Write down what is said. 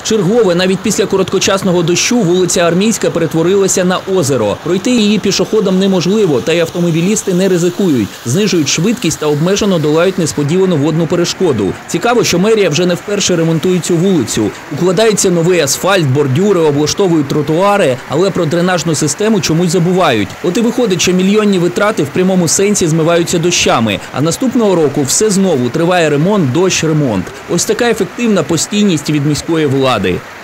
Вчергове, навіть після короткочасного дощу, вулиця Армійська перетворилася на озеро. Пройти її пішоходам неможливо, та й автомобілісти не ризикують. Знижують швидкість та обмежено долають несподівану водну перешкоду. Цікаво, що мерія вже не вперше ремонтує цю вулицю. Укладається новий асфальт, бордюри, облаштовують тротуари, але про дренажну систему чомусь забувають. От і виходить, що мільйонні витрати в прямому сенсі змиваються дощами. А наступного року все знову триває ремонт, дощ, ремонт. Ось така ефективна постійність від міської влади.